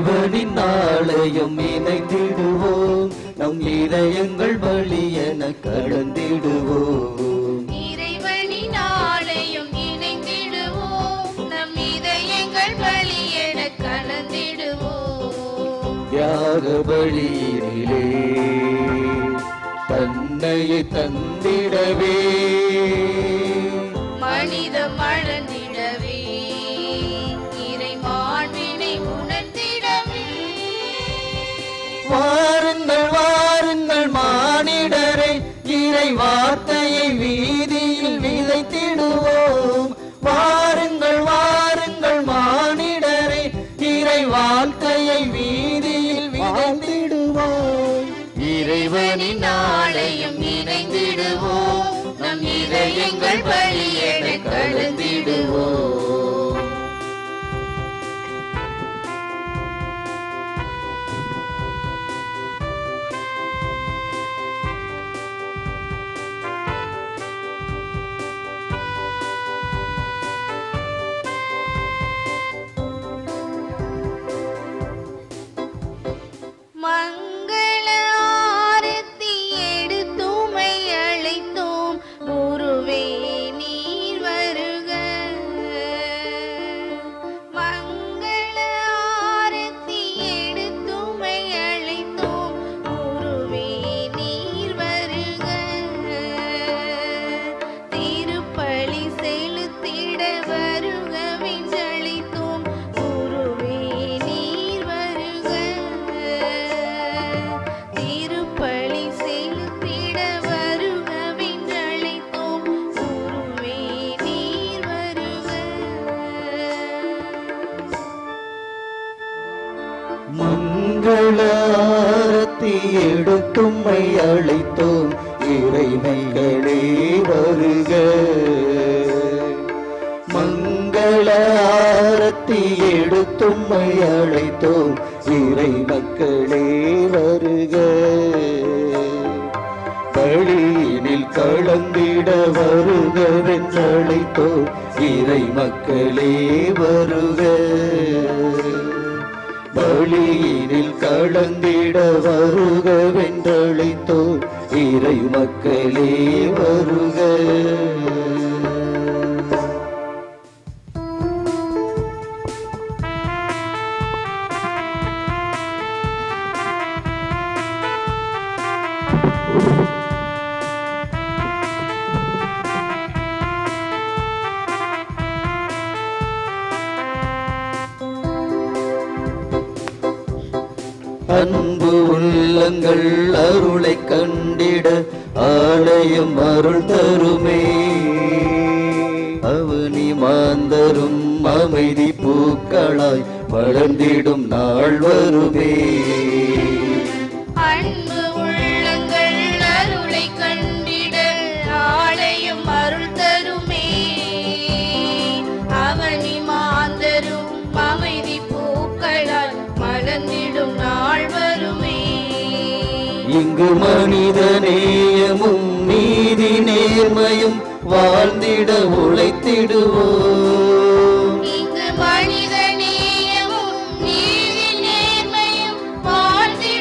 இறைவனின் ஆலயம் இணைந்திடுவோம், நம் இதயங்கள் பலி என கலந்திடுவோம். இறைவனின் ஆலயம் இணைந்திடுவோம், நம் இதயங்கள் பலி என கலந்திடுவோம். தியாக பலியினிலே தன்னையை தந்திடவே, மனிதம் அழந்திடவே, இறை மாண்பினை உணர்த்திடவே. வாருங்கள் வாருங்கள் மானிடரை, இறை வார்த்தையை வீதியில் விதைத்திடுவோம். வாருங்கள் வாருங்கள் மானிடரை, இறை வாழ்க்கையை வீதியில் விதைத்திடுவோம். இறைவனின் ஆலயம் இணைந்திடுவோம், நம் இதயங்கள் பலி என கலந்திடுவோம். மங்கள ஆரத்தி எடுத்துமை அழைத்தோம், குருவே நீர் வருக. மங்கள ஆரத்தி எடுத்துமை அழைத்தோம், குருவே நீர் வருக. திருப்பலி செலுத்திட வருகவென்றழைத்தோம், குருவே நீர் வருக. திருப்பலி செலுத்திட வருகவென்றழைத்தோம், குருவே நீர் வருக. மங்கள ஆரத்தி எடுத்தும்மை அழைத்தோம், இறைமைகளே வருக. மங்கள ஆரத்தி எடுத்தும்மை அழைத்தோம், இறை மக்களே வருக. பலியினில் கலந்திட வருகவென்றழைத்தோம், இறை மக்களே வருக. பலியினில் கலந்திட வருகவென்றழைத்தோம், இறை மக்களே வருக. அன்பு உள்ளங்கள் அருளை கண்டிட ஆலயம் அருள் தருமே. அவனி மாந்தரும் அமைதி பூக்களாய் வளர்ந்திடும் நாள் வருமே. அன்பு உள்ளங்கள் அருளை கண்டிட ஆலயம் அருள் தருமே. அவனி மாந்தரும் அமைதி பூக்களால் மலர்ந்திடும் நாள் வருமே. இங்கு மனித நேயமும் நீதி நேர்மையும் வாழ்ந்திட உழைத்திடுவோம். இங்கு மனித நேயமும் நீதி நேர்மையும் வாழ்ந்திட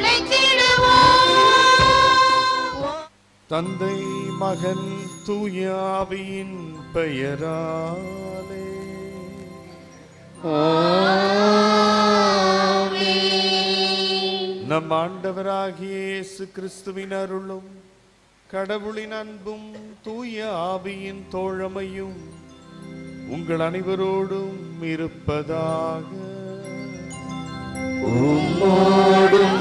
உழைத்திடுவோம். தந்தை மகன் தூயாவியின் பெயராலே நம் ஆண்டவராகிய இயேசு கிறிஸ்துவின் அருளும் கடவுளின் அன்பும் தூய ஆவியின் தோழமையும் உங்கள் அனைவரோடும் இருப்பதாக. உம்மோடும்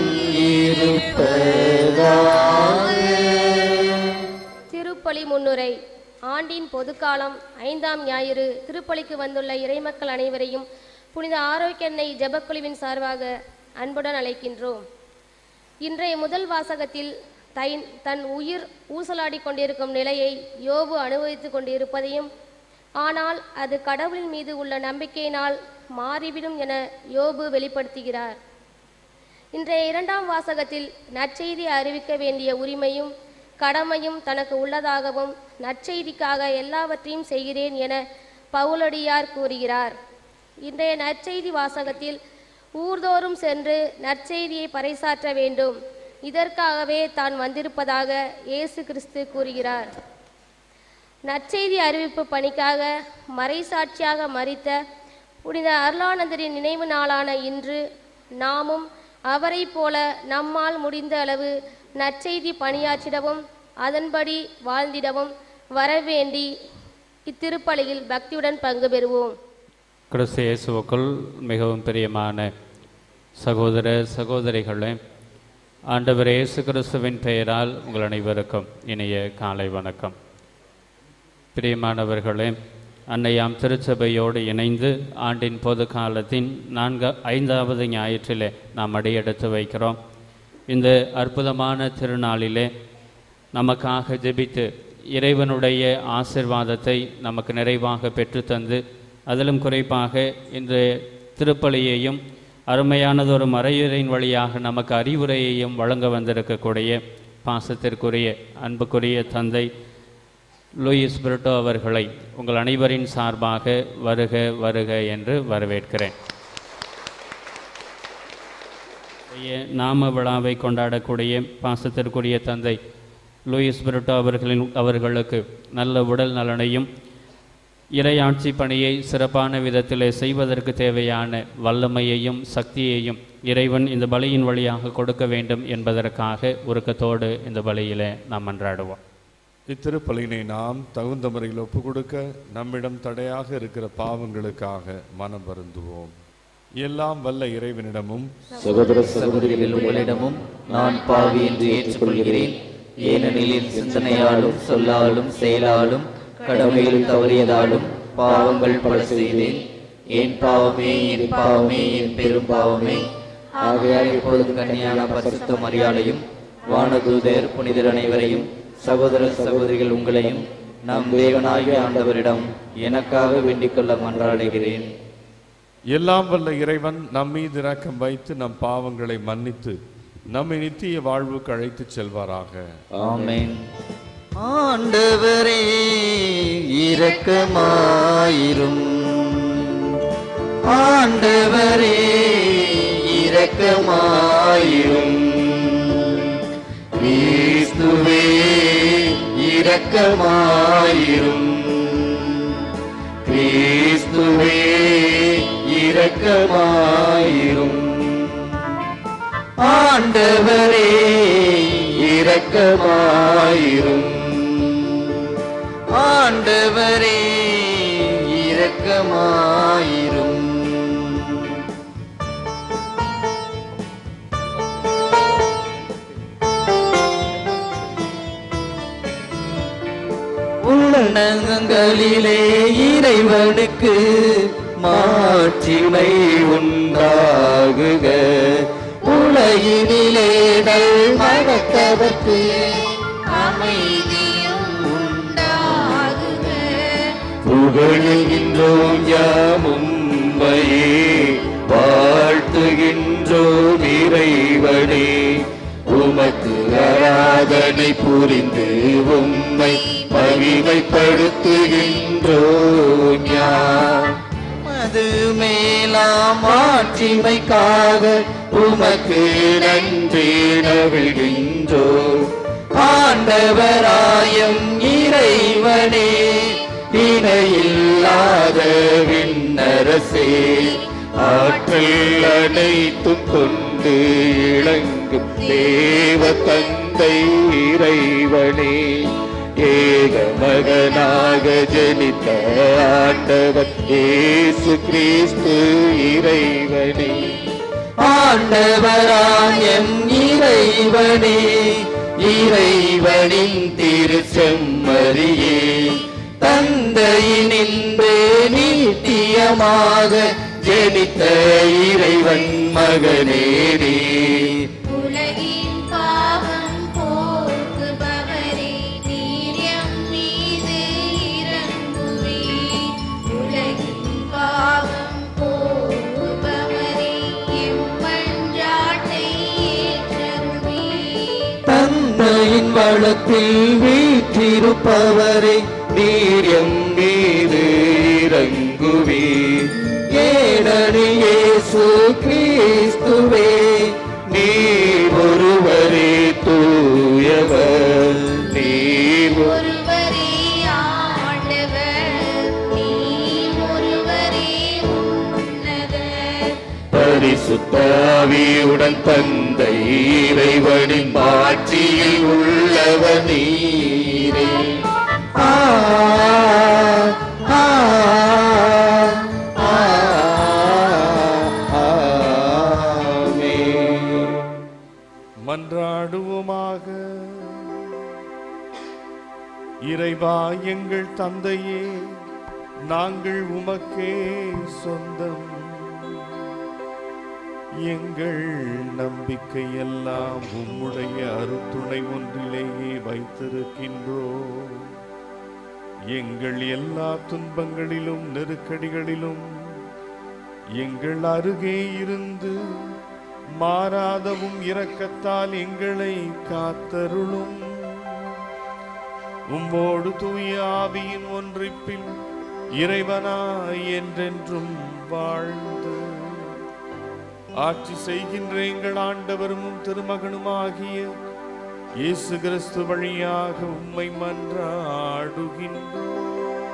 இருப்பதாக. திருப்பலி முன்னுரை. ஆண்டின் பொதுக்காலம் 5ஆம் ஞாயிறு திருப்பலிக்கு வந்துள்ள இறைமக்கள் அனைவரையும் புனித ஆரோக்கியன்னை ஜெபக்குழுவின் சார்பாக அன்புடன் அழைக்கின்றோம். இன்றைய முதல் வாசகத்தில் தன் உயிர் ஊசலாடி கொண்டிருக்கும் நிலையை யோபு அனுபவித்து கொண்டிருப்பதையும், ஆனால் அது கடவுளின் மீது உள்ள நம்பிக்கையினால் மாறிவிடும் என யோபு வெளிப்படுத்துகிறார். இன்றைய 2ஆம் வாசகத்தில் நற்செய்தி அறிவிக்க வேண்டிய உரிமையும் கடமையும் தனக்கு உள்ளதாகவும் நற்செய்திக்காக எல்லாவற்றையும் செய்கிறேன் என பவுலடியார் கூறுகிறார். இன்றைய நற்செய்தி வாசகத்தில் ஊர்தோறும் சென்று நற்செய்தியை பறைசாற்ற வேண்டும். இதற்காகவே தான் வந்திருப்பதாக இயேசு கிறிஸ்து கூறுகிறார். நற்செய்தி அறிவிப்பு பணிக்காக மறைசாட்சியாக மரித்த புனித அருளானந்தரின் நினைவு நாளான இன்று நாமும் அவரை போல நம்மால் முடிந்த அளவு நற்செய்தி பணியாற்றிடவும் அதன்படி வாழ்ந்திடவும் வரவேண்டி இத்திருப்பலியில் பக்தியுடன் பங்கு பெறுவோம். கிறிஸ்து இயேசுவுக்குள் மிகவும் பிரியமான சகோதர சகோதரிகளே, ஆண்டவர் இயேசு கிறிஸ்துவின் பெயரால் உங்கள் அனைவருக்கும் இனிய காலை வணக்கம். பிரியமானவர்களே, அன்னையாம் திருச்சபையோடு இணைந்து ஆண்டின் பொது காலத்தின் 5வது ஞாயிற்றிலே நாம் அடியெடுத்து வைக்கிறோம். இந்த அற்புதமான திருநாளிலே நமக்காக ஜெபித்து இறைவனுடைய ஆசிர்வாதத்தை நமக்கு நிறைவாக பெற்றுத்தந்து அதிலும் குறிப்பாக இந்த திருப்பலியையும் அருமையானதொரு மறையுறையின் வழியாக நமக்கு அறிவுரையையும் வழங்க வந்திருக்கக்கூடிய பாசத்திற்குரிய அன்புக்குரிய தந்தை லூயிஸ் பிரிட்டோ அவர்களை உங்கள் அனைவரின் சார்பாக வருக வருக என்று வரவேற்கிறேன். நாம விழாவை கொண்டாடக்கூடிய பாசத்திற்குரிய தந்தை லூயிஸ் பிரிட்டோ அவர்களுக்கு நல்ல உடல் நலனையும் இறையாட்சி பணியை சிறப்பான விதத்தில் செய்வதற்கு தேவையான வல்லமையையும் சக்தியையும் இறைவன் இந்த பலியின் வழியாக கொடுக்க வேண்டும் என்பதற்காக உருக்கத்தோடு இந்த பலியிலே நாம் மன்றாடுவோம். இத்திருப்பலியினை நாம் தகுந்த முறையில் ஒப்பு கொடுக்க நம்மிடம் தடையாக இருக்கிற பாவங்களுக்காக மனம் வருந்துவோம். எல்லாம் வல்ல இறைவனிடமும் சகோதர சகோதரிகள் உங்களிடமும் நான் பாவி என்று ஏற்றுக்கொள்கிறேன். ஏனெனில் சிந்தனையாலும் சொல்லாலும் செயலாலும் கடமையில் தவறியதாலும் பாவங்கள் பல செய்தேன். என் பாவமே என் பாவமே என் பெரும் பாவமே. ஆகையால் இப்பொழுது கன்னியான பரிசுத்த மரியாதையும் வானதூதர் புனிதர் அனைவரையும் சகோதர சகோதரிகள் உங்களையும் நம் தேவனாகிய ஆண்டவரிடம் எனக்காக வேண்டிக் கொள்ள மன்றாடுகிறேன். எல்லாம் வல்ல இறைவன் நம் மீது இரக்கம் வைத்து நம் பாவங்களை மன்னித்து நம்மை நித்திய வாழ்வுக்கு அழைத்து செல்வாராக. ஆமென். ஆண்டவரே இரக்கமாயிரும். ஆண்டவரே இரக்கமாயிரும். கிறிஸ்துவே இரக்கமாயிரும். கிறிஸ்துவே இரக்கமாயிரும். ஆண்டவரே இரக்கமாயிரும். ஆண்டவரே இரக்கமாயிரும். உள்ளங்களிலே இறைவனுக்கு மாட்சிமை உண்டாகுக. உலகினிலே நல் மனத்தவர்க்கு அமைதியும் உண்டாகுக. புகழுகின்றோம் யாம் உம்மையே, வாழ்த்துகின்றோம் இறைவனே. உமக்கு ஆராதனை புரிந்து உம்மை மகிமைப்படுத்துகின்றோம் யாம். மது மேலாம் ஆட்சிமைக்காக உமக்கு நன்றி நவிழ்கின்றோம். ஆண்டவராயம் இறைவனே, இணையில்லாத விண்ணரசே, ஆற்றல் அனைத்தும் கொண்டு இளங்கும் தேவ தந்தை இறைவனே, ஏக மகனாக ஜனித்த ஆண்டவர் இயேசு கிறிஸ்து இறைவனே. ஆண்டவராயம் இறைவனே, இறைவனின் திருச்செம்மறியே, தந்தையினின்று நித்தியமாக ஜனித்த இறைவன் மகனே நீ. உலகின் பாவம் போக்குபவரே, நீர் எம் மீது இரங்குவீர். உலகின் பாவம் போக்குபவரே, எம் மன்றாட்டை ஏற்றருள்வீர். தந்தையின் வளத்தில் வீற்றிருப்பவரே, நீர் எம் மீது இறங்குவீர். ஏனெனில் இயேசு கிறிஸ்து பரிசுத்த ஆவியுடன் தந்தை இறைவனின் மாட்சியில் உள்ளவர் நீரே. மன்றாடுவோமாக. இறைவா எங்கள் தந்தையே, நாங்கள் உமக்கே சொந்தம். எங்கள் நம்பிக்கையெல்லாம் உம்முடைய அருத்துணை ஒன்றிலேயே வைத்திருக்கின்றோம். எங்கள் எல்லா துன்பங்களிலும் நெருக்கடிகளிலும் எங்கள் அருகே இருந்து மாறாதவும் இரக்கத்தால் எங்களை காத்தருளும். உம்மோடு தூய ஆவியின் ஒன்றிப்பில் இறைவனாய் என்றென்றும் வாழ்ந்து ஆட்சி செய்கின்ற எங்கள் ஆண்டவரும் திருமகனுமாகிய இயேசு கிறிஸ்து வழியாக உம்மை மன்றாடுகின்றோம்.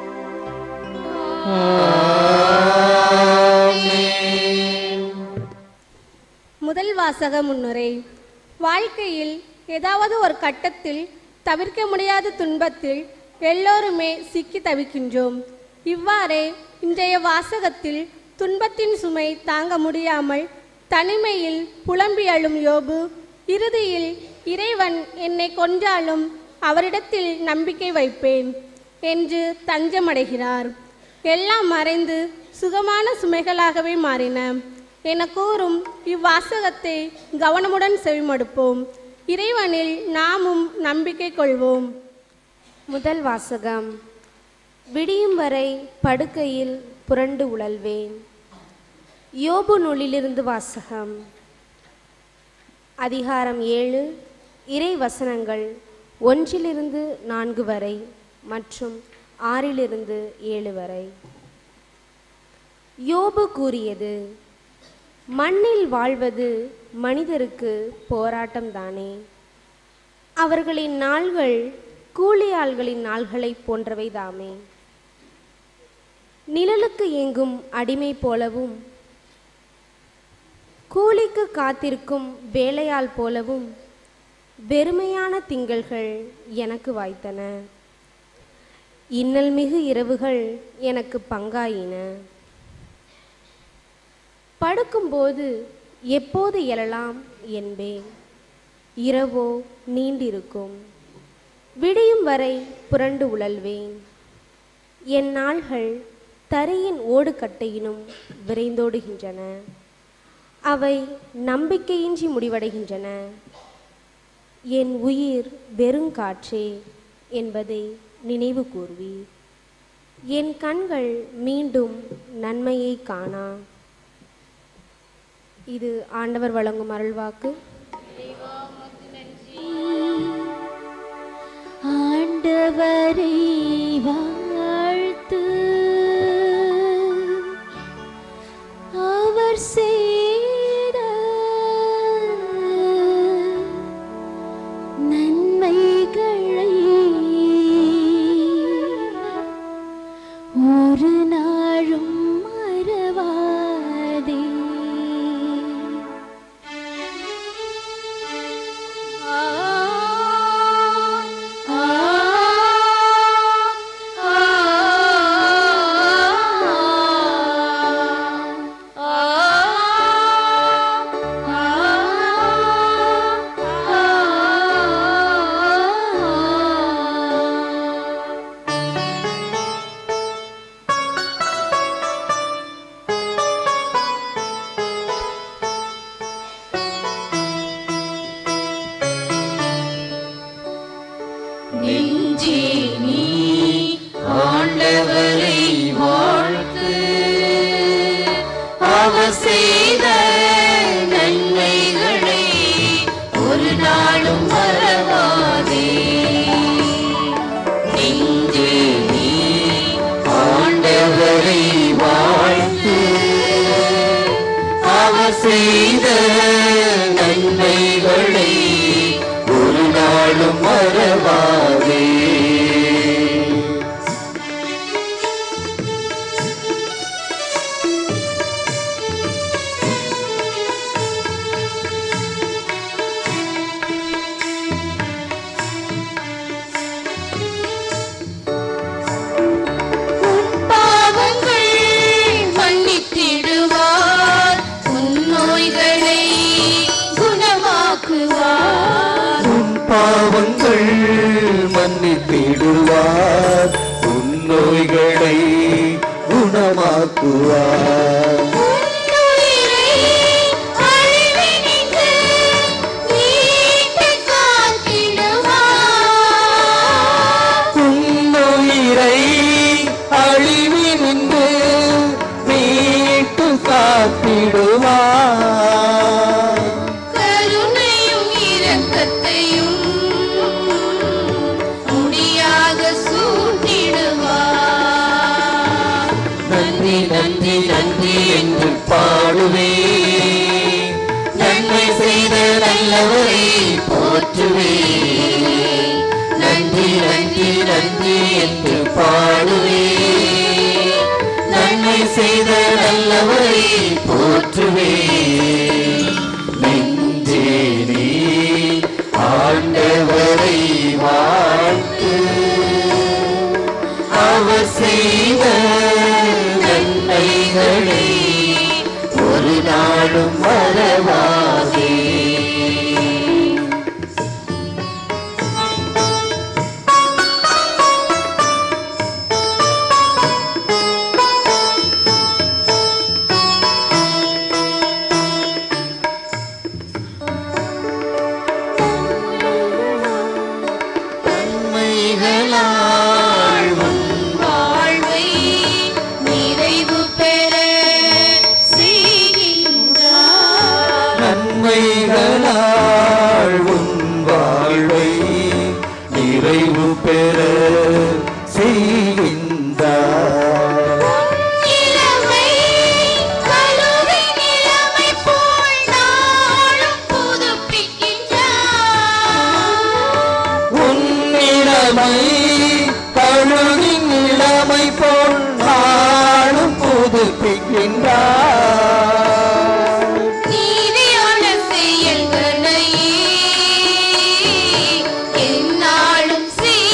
முதல் வாசக முன்னுரை. வாழ்க்கையில் ஏதாவது ஒரு கட்டத்தில் தவிர்க்க முடியாத துன்பத்தில் எல்லோருமே சிக்கி தவிக்கின்றோம். இவ்வாறே இன்றைய வாசகத்தில் துன்பத்தின் சுமை தாங்க முடியாமல் தனிமையில் புலம்பி அழும் யோபு இறுதியில் இறைவன் என்னை கொன்றாலும் அவரிடத்தில் நம்பிக்கை வைப்பேன் என்று தஞ்சமடைகிறார். எல்லாம் மறைந்து சுகமான சுமைகளாகவே மாறின என கூறும் இவ்வாசகத்தை கவனமுடன் செவிமடுப்போம். இறைவனில் நாமும் நம்பிக்கை கொள்வோம். முதல் வாசகம். விடியும் வரை படுக்கையில் புரண்டு உழல்வேன். யோபு நூலிலிருந்து வாசகம். அதிகாரம் 7, இறை வசனங்கள் 1-4 வரை மற்றும் 6-7 வரை. யோபு கூறியது: மண்ணில் வாழ்வது மனிதருக்கு போராட்டம்தானே. அவர்களின் நாள்கள் கூலியாள்களின் நாள்களைப் போன்றவைதாமே. நிழலுக்கு ஏங்கும் அடிமை போலவும் கூலிக்கு காத்திருக்கும் வேலையாள் போலவும் வெறுமையான திங்கள்கள் எனக்கு வாய்த்தன. இன்னல் மிகு இரவுகள் எனக்கு பங்காயின. படுக்கும்போது எப்போது எழலாம் என்பேன். இரவோ நீண்டிருக்கும். விடியும் வரை புரண்டு உழல்வேன். என் நாள்கள் தரையின் ஓடுகட்டையினும் விரைந்தோடுகின்றன. அவை நம்பிக்கையின்றி முடிவடைகின்றன. என் உயிர் வெறுங்காற்றே என்பதை நினைவு கூர்வீர். என் கண்கள் மீண்டும் நன்மையை காணா. இது ஆண்டவர் வழங்கும் அருள்வாக்கு. ஆண்டவரை வாழ்த்து, அவர் செய்த நன்மைகளை ஒரு நாளும் மறவாதே. நெஞ்சே நீ ஆண்டவரை வாழ்த்து, அவர் செய்த நன்மைகளை ஒரு நாளும் மறவாதே. நெஞ்சே நீ ஆண்டவரை வாழ்த்து, அவர் செய்த நன்மைகளை ஒரு நாளும் மறவாதே. மன்னித்திடுவார், உன் நோய்களை குணமாக்குவார். உன்னுயிரை அழிவினின்று மீட்டு காத்திடுவார். கருணையும் இரக்கத்தையும் முடியாக சூட்டிடுவார். நன்றி நன்றி நன்றி என்று பாடுவே, நன்மை செய்த நல்லவரை போற்றுவே. நன்றி நன்றி நன்றி என்று பாடுவே, நன்மை செய்த நல்லவரை போற்றுவே. நெஞ்சே நீ ஆண்டவரை வாழ்த்து, அவர் செய்த நன்மைகளை ஒரு நாளும் மறவாதே. நன்மைகளால் உன் வாழ்வை நிறைவு பெற செய்கின்றார். நன்மைகளால் உன் வாழ்வை நிறைவு பெற செய்கின்றார். இளமை கழுவின் இளமை போல் நாளும் புதுப்பிக்கின்றார். உன்னிடமை கழுகின் இளமை போல் நாளும் புதுப்பிக்கின்றார். நீதியான செயல்களை எந்நாளும்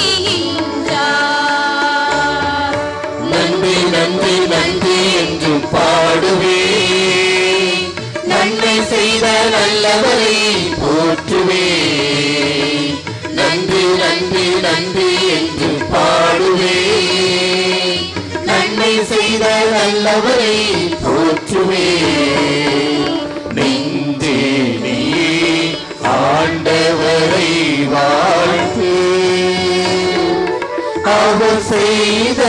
செய்கின்றார். நன்றி நன்றி நன்றி என்று பாடுவே, நன்மை செய்த நல்லவரை போற்றுவே. நன்றி நன்றி நன்றி என்று பாடுவே, நன்மை செய்த நல்லவரை போற்றுவே. நெஞ்சே நீ ஆண்டவரை வாழ்த்து, அவர் செய்த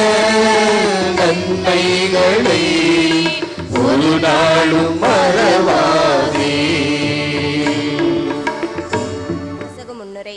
நன்மைகளை ஒரு நாளும் மறவாதே. முன்னுரை.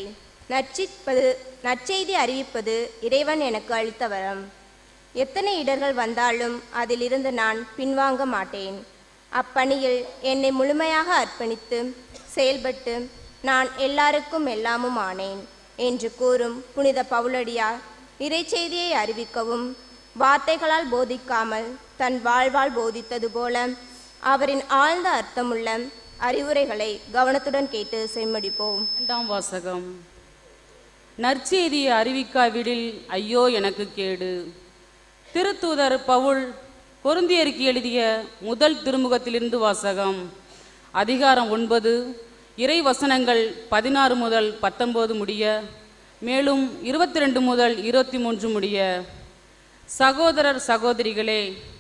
நற்செய்தி அறிவிப்பது இறைவன் எனக்கு அளித்த வரம். எத்தனை இடர்கள் வந்தாலும் அதிலிருந்து நான் பின்வாங்க மாட்டேன். அப்பணியில் என்னை முழுமையாக அர்ப்பணித்து செயல்பட்டு நான் எல்லாருக்கும் எல்லாமும் ஆனேன் என்று கூறும் புனித பவுலடியார் இறைச்செய்தியை அறிவிக்கவும் வார்த்தைகளால் போதிக்காமல் தன் வாழ்வால் போதித்தது போல அவரின் ஆழ்ந்த அர்த்தமுள்ள அறிவுரைகளை கவனத்துடன் கேட்டு செம்மடிப்போம். இரண்டாம் வாசகம். நற்செய்தியை அறிவிக்காவிடில் ஐயோ எனக்கு கேடு. திருத்தூதர் பவுல் கொரிந்தியருக்கு எழுதிய முதல் திருமுகத்திலிருந்து வாசகம். அதிகாரம் 9, இறை வசனங்கள் 16 முதல் 19 முடிய, மேலும் 22 முதல் 23 முடிய. சகோதரர் சகோதரிகளே,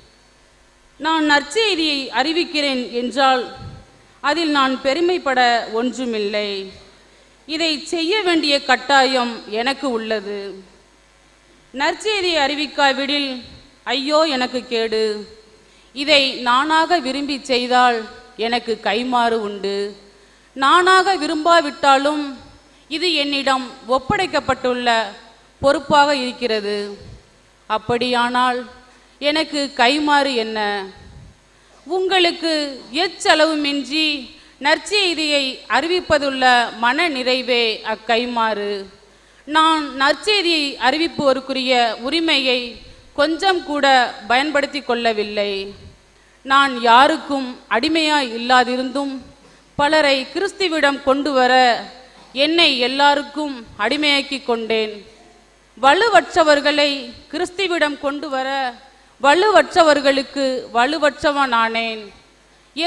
நான் நற்செய்தியை அறிவிக்கிறேன் என்றால் அதில் நான் பெருமைப்பட ஒன்றுமில்லை. இதை செய்ய வேண்டிய கட்டாயம் எனக்கு உள்ளது. நற்செய்தியை அறிவிக்காவிடில் ஐயோ எனக்கு கேடு. இதை நானாக விரும்பி செய்தால் எனக்கு கைமாறு உண்டு. நானாக விரும்பாவிட்டாலும் இது என்னிடம் ஒப்படைக்கப்பட்டுள்ள பொறுப்பாக இருக்கிறது. அப்படியானால் எனக்கு கைமாறு என்ன? உங்களுக்கு எச்செலவுமின்றி நற்செய்தியை அறிவிப்பதுள்ள மன நிறைவே அக்கைமாறு. நான் நற்செய்தியை அறிவிப்போருக்குரிய உரிமையை கொஞ்சம் கூட பயன்படுத்தி கொள்ளவில்லை. நான் யாருக்கும் அடிமையாய் இல்லாதிருந்தும் பலரை கிறிஸ்துவிடம் கொண்டு வர என்னை எல்லாருக்கும் அடிமையாக்கி கொண்டேன். வலுவற்றவர்களை கிறிஸ்துவிடம் கொண்டு வர வலுவற்றவர்களுக்கு வலுவற்றவனானேன்.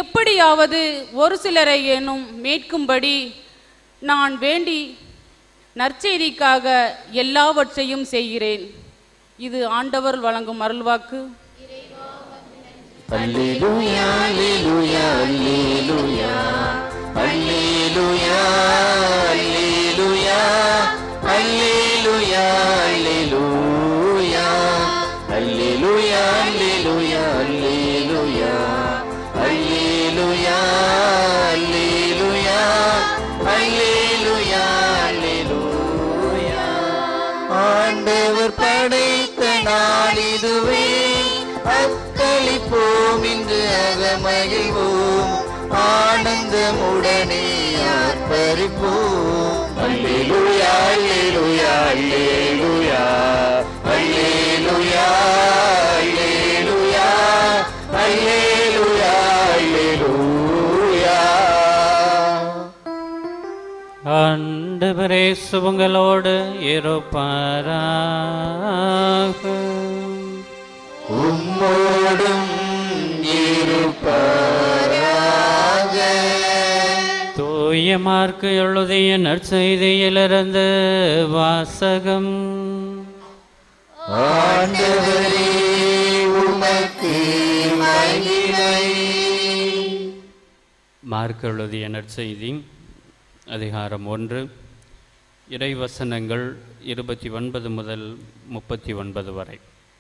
எப்படியாவது ஒரு சிலரை ஏனும் மீட்கும்படி நான் வேண்டி நற்செய்திக்காக எல்லாவற்றையும் செய்கிறேன். இது ஆண்டவர் வழங்கும் அருள்வாக்கு. அல்லேலூயா அல்லேலூயா அல்லேலூயா அல்லேலூயா அல்லேலூயா அல்லேலூயா அல்லேலூயா அல்லேலூயா அல்லேலூயா அல்லேலூயா அல்லேலூயா அல்லேலூயா அல்லேலூயா அல்லேலூயா. ஆண்டவர் படைத்த நாள் இதுவே, அக்களிப்போம் இன்று அகமகிழ்வோம், ஆனந்தமுடனே ஆர்ப்பரிப்போம். அல்லேலூயா அல்லேலூயா அல்லேலூயா அல்லேலூயா அல்லேலூயா அல்லேலூயா அல்லேலூயா. ஆண்டவரே சுபங்களோடு இருப்பாராக. உம்மோடும் இருப்பாராக. தூய மார்க்கு எழுதிய நற்செய்தியிலிருந்து வாசகம். ஆண்டவரே உமக்கு மகிமை. மார்க்கு எழுதிய நற்செய்தி அதிகாரம் 1, இறைவசனங்கள் 29 முதல் 39 வரை.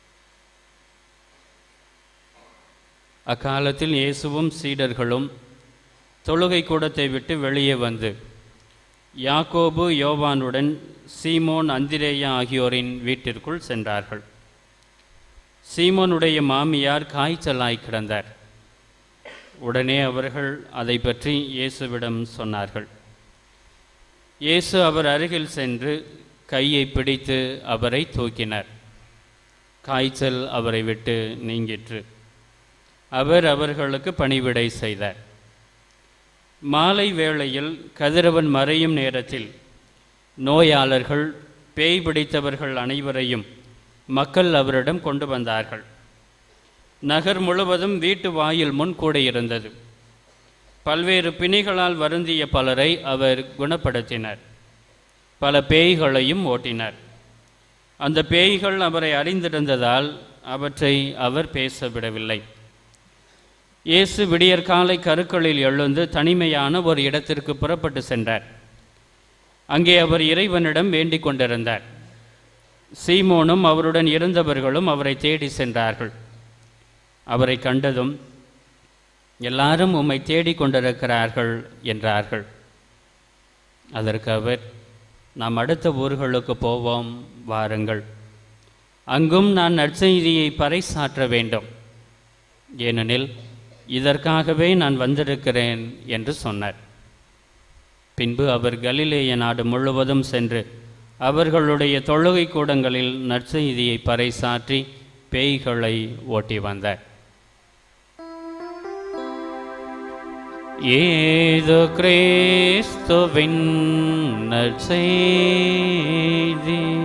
அக்காலத்தில் இயேசுவும் சீடர்களும் தொழுகை கூடத்தை விட்டு வெளியே வந்து யாக்கோபு யோவானுடன் சீமோன் அந்திரேயா ஆகியோரின் வீட்டிற்குள் சென்றார்கள். சீமோனுடைய மாமியார் காய்ச்சலாய் கிடந்தார். உடனே அவர்கள் அதை பற்றி இயேசுவிடம் சொன்னார்கள். இயேசு அவர் அருகில் சென்று கையை பிடித்து அவரை தூக்கினார். காய்ச்சல் அவரை விட்டு நீங்கிற்று. அவர் அவர்களுக்கு பணிவிடை செய்தார். மாலை வேளையில் கதிரவன் மறையும் நேரத்தில் நோயாளர்கள், பேய் பிடித்தவர்கள் அனைவரையும் மக்கள் அவரிடம் கொண்டு வந்தார்கள். நகர் முழுவதும் வீட்டு வாயில் முன் கூடியிருந்தது. பல்வேறு பிணிகளால் வருந்திய பலரை அவர் குணப்படுத்தினார். பல பேய்களையும் ஓட்டினார். அந்த பேய்கள் அவரை அறிந்திருந்ததால் அவற்றை அவர் பேச விடவில்லை. இயேசு விடியற்காலை கருக்களில் எழுந்து தனிமையான ஒரு இடத்திற்கு புறப்பட்டு சென்றார். அங்கே அவர் இறைவனிடம் வேண்டிக் கொண்டிருந்தார். சீமோனும் அவருடன் இருந்தவர்களும் அவரை தேடி சென்றார்கள். அவரை கண்டதும், எல்லாரும் உம்மை தேடிக் கொண்டிருக்கிறார்கள் என்றார்கள். அதற்கு அவர், நாம் அடுத்த ஊர்களுக்கு போவோம், வாருங்கள். அங்கும் நான் நற்செய்தியை பறைசாற்ற வேண்டும், ஏனெனில் இதற்காகவே நான் வந்திருக்கிறேன் என்று சொன்னார். பின்பு அவர் கலிலேய நாடு முழுவதும் சென்று அவர்களுடைய தொழுகை கூடங்களில் நற்செய்தியை பறைசாற்றி பேய்களை ஓட்டி வந்தார். ஏது கிறிஸ்துவின் நற்செய்தி.